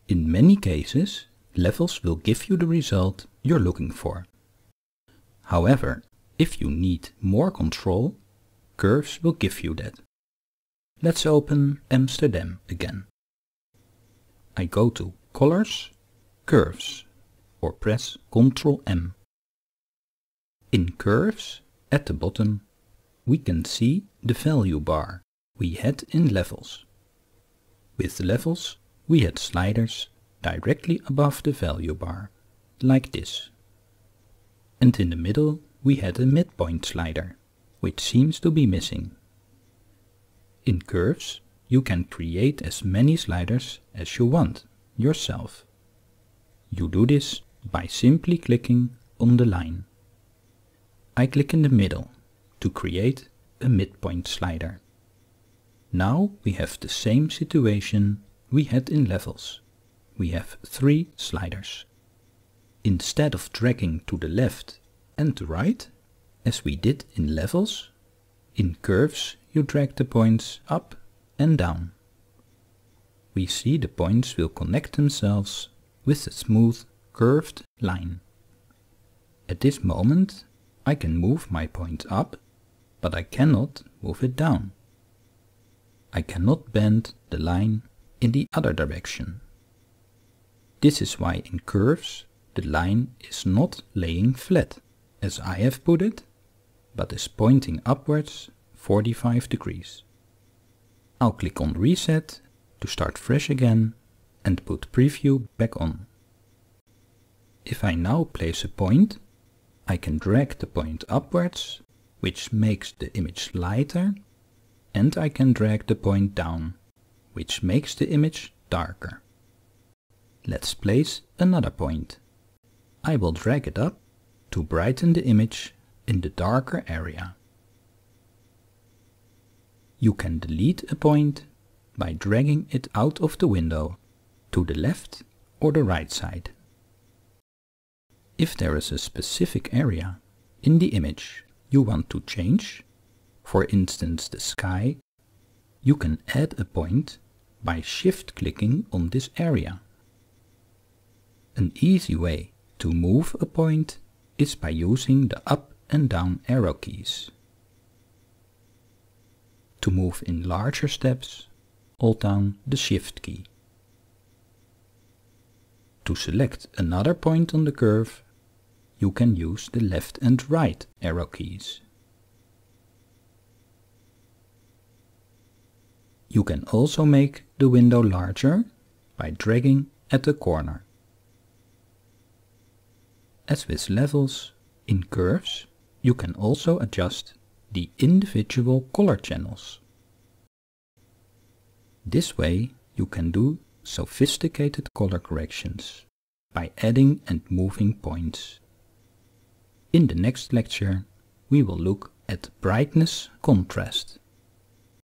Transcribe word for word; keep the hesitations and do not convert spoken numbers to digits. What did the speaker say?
In many cases, levels will give you the result you're looking for. However, if you need more control, curves will give you that. Let's open Amsterdam again. I go to Colors, Curves, or press control M. In Curves, at the bottom, we can see the value bar we had in Levels. With Levels, we had sliders directly above the value bar, like this. And in the middle, we had a midpoint slider, which seems to be missing. In Curves, you can create as many sliders as you want yourself. You do this by simply clicking on the line. I click in the middle to create a midpoint slider. Now we have the same situation we had in Levels. We have three sliders. Instead of dragging to the left and the right, as we did in Levels, in Curves you drag the points up and down. We see the points will connect themselves with a smooth, curved line. At this moment, I can move my point up, but I cannot move it down. I cannot bend the line in the other direction. This is why in Curves the line is not laying flat, as I have put it, but is pointing upwards forty-five degrees. I'll click on Reset to start fresh again and put Preview back on. If I now place a point, I can drag the point upwards, which makes the image lighter, and I can drag the point down, which makes the image darker. Let's place another point. I will drag it up to brighten the image in the darker area. You can delete a point by dragging it out of the window to the left or the right side. If there is a specific area in the image you want to change, for instance the sky, you can add a point by shift-clicking on this area. An easy way to move a point is by using the up and down arrow keys. To move in larger steps, hold down the Shift key. To select another point on the curve, you can use the left and right arrow keys. You can also make the window larger by dragging at the corner. As with Levels, in Curves, you can also adjust the individual color channels. This way you can do sophisticated color corrections by adding and moving points. In the next lecture we will look at brightness contrast.